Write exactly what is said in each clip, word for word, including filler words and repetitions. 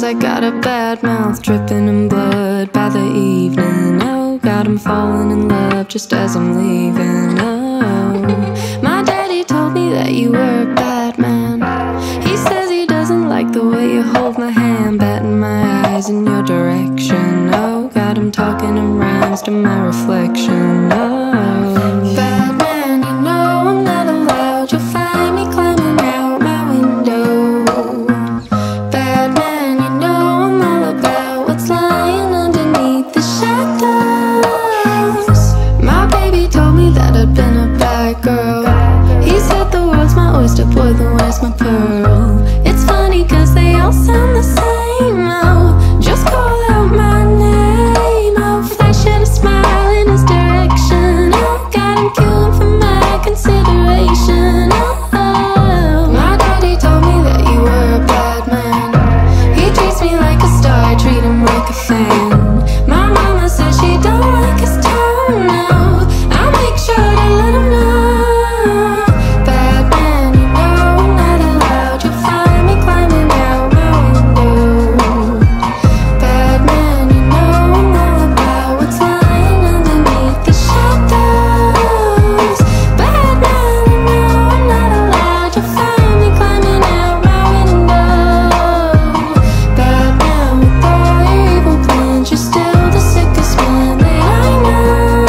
I got a bad mouth dripping in blood by the evening. Oh God, I'm falling in love just as I'm leaving. Oh, my daddy told me that you were a bad man. He says he doesn't like the way you hold my hand, batting my eyes in your direction. Oh God, I'm talking in rhymes to my reflection. Oh, bad man, you know I'm not allowed. You'll find me climbing out my window. Bad man, you know I'm all about what's lying underneath the shadows. My baby told me that I'd been a bad girl. He said the world's my oyster, boy, then where's my pearl? It's funny cause they all sound the same. Oh, just call out my name. Oh, flashing a smile in his direction. Oh, got him queuing for my consideration. Oh, my daddy told me that you were a bad man. He treats me like a star, I treat him like a fan. My mama says she don't like his tone. No, I'll make sure to let him know. Bad man, you know I'm not allowed. You'll find me climbing out my window. Bad man, you know I'm all about what's lying underneath the shadows. Bad man, you know I'm not allowed. You'll find me climbing out my window. Bad man, with all your evil plans, you're still the sickest man that I know.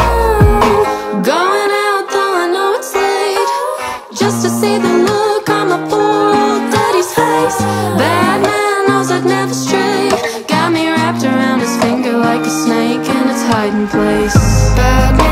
Going out though I know it's late, just to see the look on my poor old daddy's face. Bad man knows I'd never stray, got me wrapped around his finger like a snake in its hiding place. Bad man